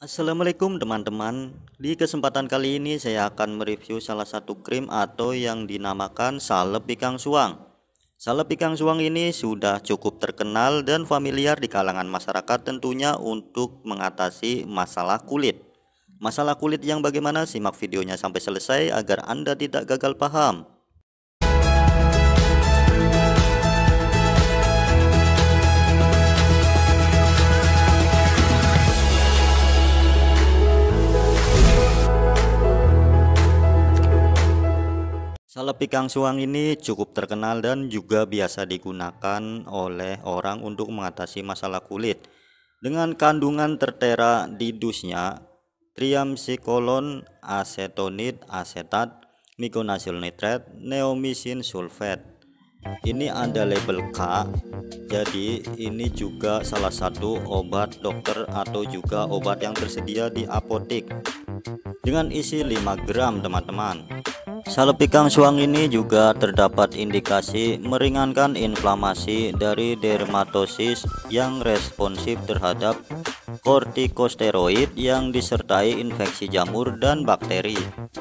Assalamualaikum teman-teman. Di kesempatan kali ini saya akan mereview salah satu krim atau yang dinamakan salep pinggang suang. Salep pinggang suang ini sudah cukup terkenal dan familiar di kalangan masyarakat tentunya untuk mengatasi masalah kulit. Masalah kulit yang bagaimana? Simak videonya sampai selesai agar Anda tidak gagal paham. Salep pinggang suang ini cukup terkenal dan juga biasa digunakan oleh orang untuk mengatasi masalah kulit. Dengan kandungan tertera di dusnya, triamcinolone, acetonit, asetat, mikonasyl nitrat, neomycin sulfat. Ini ada label K, jadi ini juga salah satu obat dokter atau juga obat yang tersedia di apotek dengan isi 5 gram teman-teman. Salep pinggang suang ini juga terdapat indikasi meringankan inflamasi dari dermatosis yang responsif terhadap kortikosteroid yang disertai infeksi jamur dan bakteri.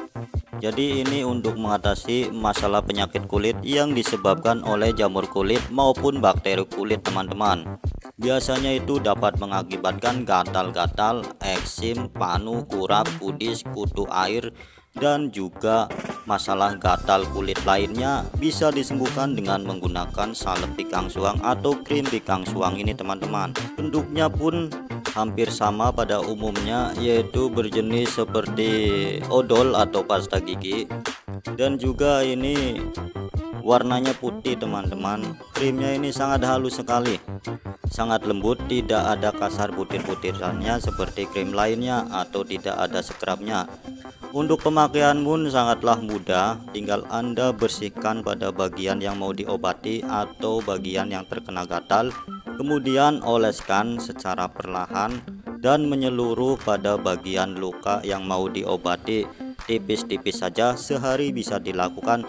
Jadi ini untuk mengatasi masalah penyakit kulit yang disebabkan oleh jamur kulit maupun bakteri kulit teman-teman. Biasanya itu dapat mengakibatkan gatal-gatal, eksim, panu, kurap, kudis, kutu air, dan juga masalah gatal kulit lainnya bisa disembuhkan dengan menggunakan salep pinggang suang atau krim pinggang suang ini teman-teman. Bentuknya pun hampir sama pada umumnya, yaitu berjenis seperti odol atau pasta gigi, dan juga ini warnanya putih teman-teman. Krimnya ini sangat halus sekali, sangat lembut, tidak ada kasar butir-butirannya seperti krim lainnya atau tidak ada scrubnya. Untuk pemakaian pun sangatlah mudah, tinggal Anda bersihkan pada bagian yang mau diobati atau bagian yang terkena gatal, kemudian oleskan secara perlahan dan menyeluruh pada bagian luka yang mau diobati. Tipis-tipis saja, sehari bisa dilakukan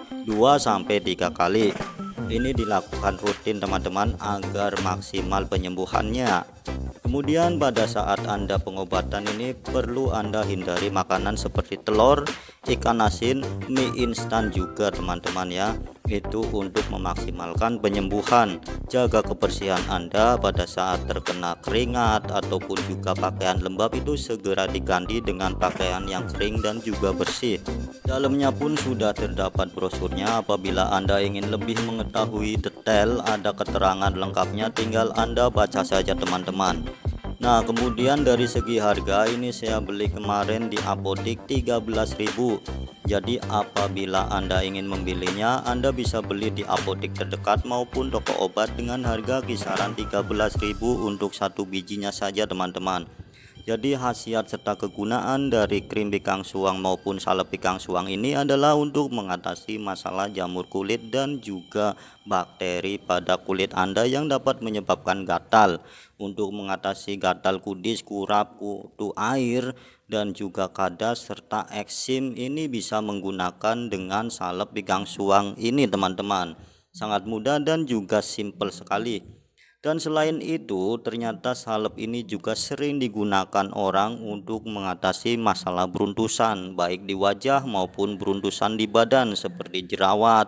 2-3 kali. Ini dilakukan rutin teman-teman agar maksimal penyembuhannya. Kemudian pada saat Anda pengobatan ini perlu Anda hindari makanan seperti telur, ikan asin, mie instan juga teman-teman ya. Itu untuk memaksimalkan penyembuhan. Jaga kebersihan Anda pada saat terkena keringat ataupun juga pakaian lembab itu segera diganti dengan pakaian yang kering dan juga bersih. Dalamnya pun sudah terdapat brosurnya. Apabila Anda ingin lebih mengetahui detail, ada keterangan lengkapnya, tinggal Anda baca saja teman-teman. Nah, kemudian dari segi harga ini saya beli kemarin di apotek 13.000. Jadi apabila Anda ingin membelinya, Anda bisa beli di apotek terdekat maupun toko obat dengan harga kisaran 13.000 untuk satu bijinya saja teman-teman. Jadi khasiat serta kegunaan dari krim pinggang suang maupun salep pinggang suang ini adalah untuk mengatasi masalah jamur kulit dan juga bakteri pada kulit Anda yang dapat menyebabkan gatal. Untuk mengatasi gatal kudis, kurap, kutu air, dan juga kadas serta eksim ini bisa menggunakan dengan salep pinggang suang ini teman-teman. Sangat mudah dan juga simple sekali. Dan selain itu ternyata salep ini juga sering digunakan orang untuk mengatasi masalah beruntusan baik di wajah maupun beruntusan di badan seperti jerawat,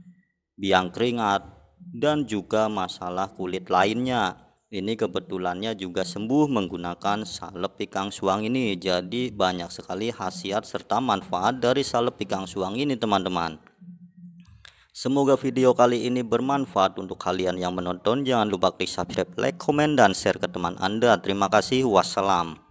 biang keringat, dan juga masalah kulit lainnya. Ini kebetulannya juga sembuh menggunakan salep pinggang suang ini. Jadi banyak sekali khasiat serta manfaat dari salep pinggang suang ini teman-teman. Semoga video kali ini bermanfaat untuk kalian yang menonton. Jangan lupa klik subscribe, like, komen, dan share ke teman Anda. Terima kasih. Wassalam.